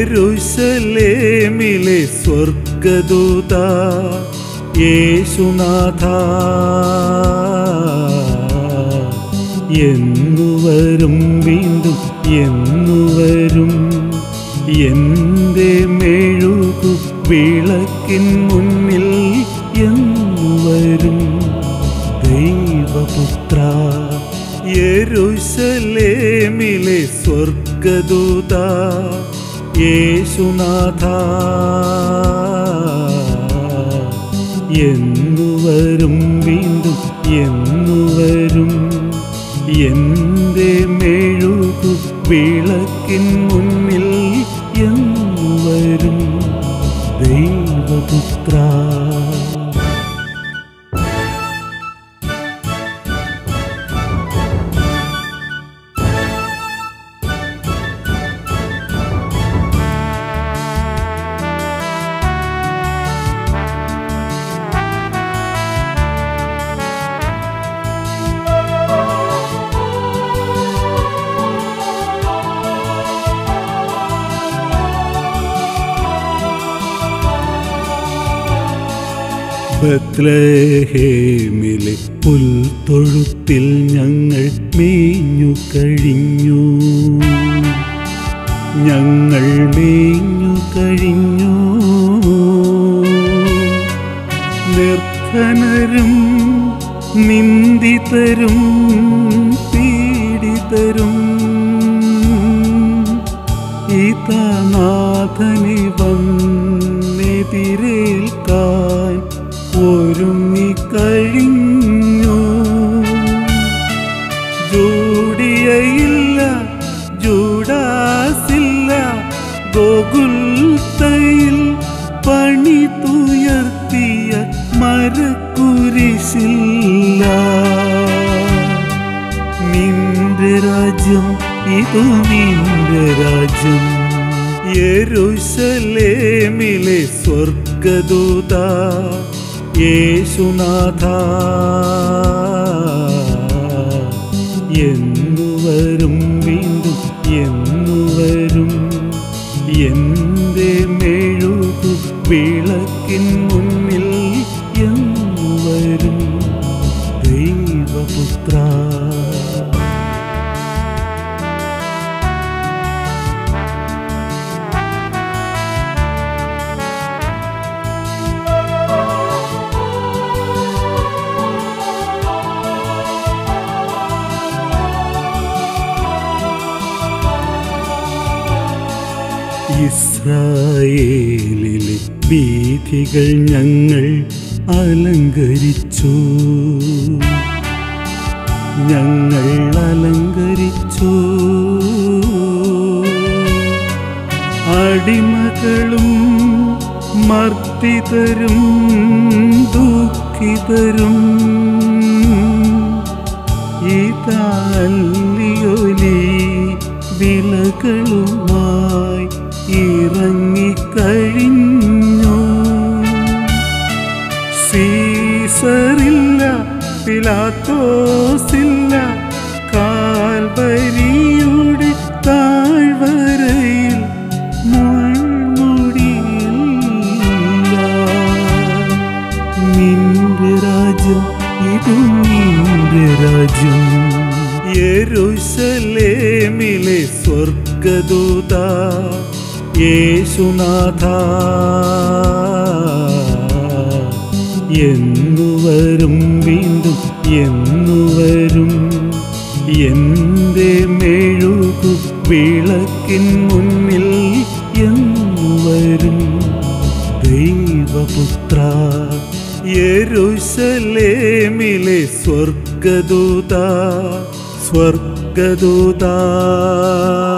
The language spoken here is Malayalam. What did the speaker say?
യെരൂശലേമിലെ സ്വർഗദൂത യേശുനാഥ എന്നുവരും വീണ്ടും എന്നുവരും എൻ്റെ മെഴുകു വിളക്കിൻ മുന്നിൽ എന്നുവരും ദൈവപുത്ര യെരൂശലേമിലെ സ്വർഗദൂത യേശുനാഥ എന്നുവരും വീണ്ടും എന്നുവരും എൻ്റെ മെഴുകു വിളക്കിൻ മുന്നിൽ എന്നുവരും ദൈവപുത്ര. ബത്ലഹേമിലെ പുൽത്തൊഴുത്തിൽ ഞങ്ങൾ മേഞ്ഞു കഴിഞ്ഞു, ഞങ്ങൾ മേഞ്ഞു കഴിഞ്ഞു. നിർധനരും നിന്ദിതരും പീഡിതരും ഇതാ നാഥനെ വന്നെതിരേൽക്കാൻ ഒരുങ്ങിക്കഴിഞ്ഞു. ജൂഡിയയില്ല, ജൂഡാസില്ല, ഗോകുൽത്തയിൽ പണിതുയർത്തിയ മരക്കുരിശില്ല. നിന്റെ രാജ്യം, ഇതു നിന്റെ രാജ്യം. യെരൂശലേമിലെ സ്വർഗദൂത യേശുനാഥ എന്നുവരും വീണ്ടും എന്നുവരും എൻ്റെ മെഴുകു വിളക്കിൻ മുന്നിൽ എന്നുവരും ദൈവപുത്ര. ഇസ്രായേലിലെ വീഥികൾ ഞങ്ങൾ അലങ്കരിച്ചു, ഞങ്ങൾ അലങ്കരിച്ചു. അടിമകളും മർദ്ദിതരും ദുഃഖിതരും ഇതാല്ലിയൊലി വിലകളുമായി ഇറങ്ങിക്കഴിഞ്ഞു. സീസറില്ല, പിലാത്തോസില്ല, കാൽവരിയുടെ താഴ്വരയിൽ മുൾമുടിയില്ല. നിന്റെ രാജ്യം, ഇതു നിന്റെ രാജ്യം. യെരൂശലേമിലെ സ്വർഗദൂത യേശുനാഥ എന്നുവരും വീണ്ടും എന്നുവരും എൻ്റെ മെഴുകു വിളക്കിൻ മുന്നിൽ എന്നുവരും ദൈവപുത്ര. യെരൂശലേമിലെ സ്വർഗദൂത സ്വർഗദൂത